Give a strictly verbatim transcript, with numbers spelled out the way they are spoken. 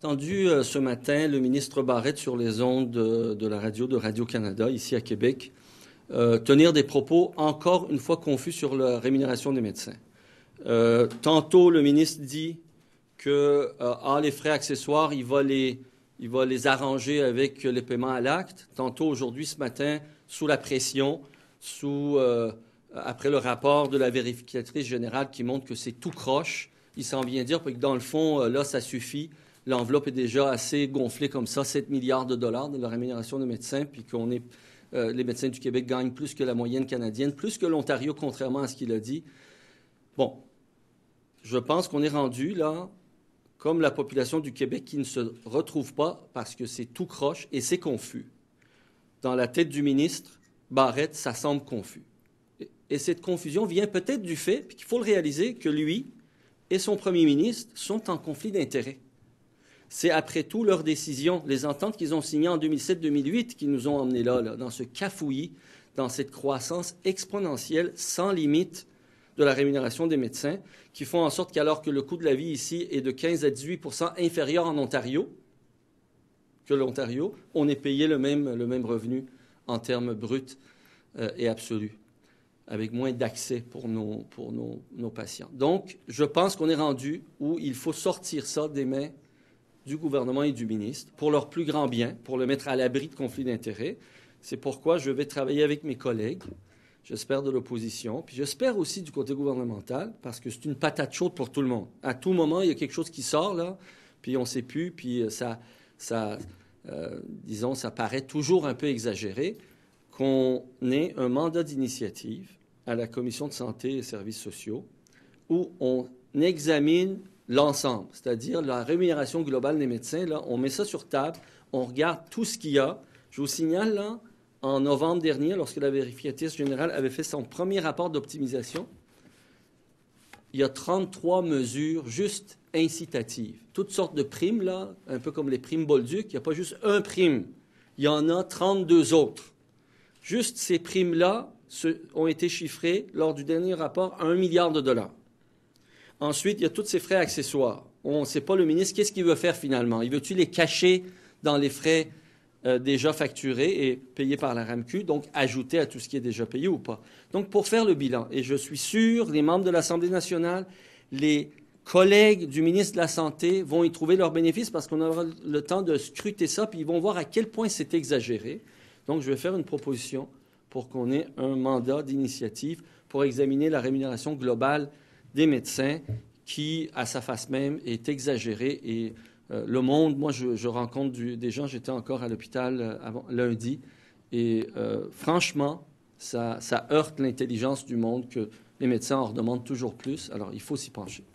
Entendu euh, ce matin le ministre Barrette sur les ondes de, de la radio de Radio-Canada, ici à Québec, euh, tenir des propos encore une fois confus sur la rémunération des médecins. Euh, tantôt, le ministre dit que euh, ah, les frais accessoires, il va les, il va les arranger avec les paiements à l'acte. Tantôt, aujourd'hui, ce matin, sous la pression, sous, euh, après le rapport de la vérificatrice générale qui montre que c'est tout croche, il s'en vient dire que dans le fond, euh, là, ça suffit. L'enveloppe est déjà assez gonflée comme ça, sept milliards de dollars de la rémunération des médecins, puis qu'on est, euh, les médecins du Québec gagnent plus que la moyenne canadienne, plus que l'Ontario, contrairement à ce qu'il a dit. Bon, je pense qu'on est rendu là, comme la population du Québec qui ne se retrouve pas parce que c'est tout croche et c'est confus. Dans la tête du ministre Barrette, ça semble confus. Et, et cette confusion vient peut-être du fait, puis qu'il faut le réaliser, que lui et son premier ministre sont en conflit d'intérêts. C'est après tout leurs décisions, les ententes qu'ils ont signées en deux mille sept deux mille huit qui nous ont emmenés là, là, dans ce cafouillis, dans cette croissance exponentielle sans limite de la rémunération des médecins, qui font en sorte qu'alors que le coût de la vie ici est de quinze à dix-huit pour cent inférieur en Ontario que l'Ontario, on est payé le même, le même revenu en termes bruts euh, et absolus, avec moins d'accès pour, nos, pour nos, nos patients. Donc, je pense qu'on est rendu où il faut sortir ça des mains du gouvernement et du ministre pour leur plus grand bien, pour le mettre à l'abri de conflits d'intérêts. C'est pourquoi je vais travailler avec mes collègues, j'espère de l'opposition, puis j'espère aussi du côté gouvernemental, parce que c'est une patate chaude pour tout le monde. À tout moment, il y a quelque chose qui sort, là, puis on ne sait plus, puis ça, ça euh, disons, ça paraît toujours un peu exagéré, qu'on ait un mandat d'initiative à la Commission de santé et services sociaux où on examine l'ensemble, c'est-à-dire la rémunération globale des médecins. Là, on met ça sur table, on regarde tout ce qu'il y a. Je vous signale, là, en novembre dernier, lorsque la vérificatrice générale avait fait son premier rapport d'optimisation, il y a trente-trois mesures juste incitatives. Toutes sortes de primes, là, un peu comme les primes Bolduc. Il n'y a pas juste un prime. Il y en a trente-deux autres. Juste ces primes-là ont été chiffrées lors du dernier rapport à un milliard de dollars. Ensuite, il y a tous ces frais accessoires. On ne sait pas, le ministre, qu'est-ce qu'il veut faire finalement? Il veut-tu les cacher dans les frais euh, déjà facturés et payés par la R A M Q, donc ajouter à tout ce qui est déjà payé ou pas? Donc, pour faire le bilan, et je suis sûr, les membres de l'Assemblée nationale, les collègues du ministre de la Santé vont y trouver leurs bénéfices parce qu'on aura le temps de scruter ça, puis ils vont voir à quel point c'est exagéré. Donc, je vais faire une proposition pour qu'on ait un mandat d'initiative pour examiner la rémunération globale des médecins qui, à sa face même, est exagéré. Et euh, le monde, moi, je, je rencontre du, des gens, j'étais encore à l'hôpital euh, avant, lundi, et euh, franchement, ça, ça heurte l'intelligence du monde que les médecins en redemandent toujours plus. Alors, il faut s'y pencher.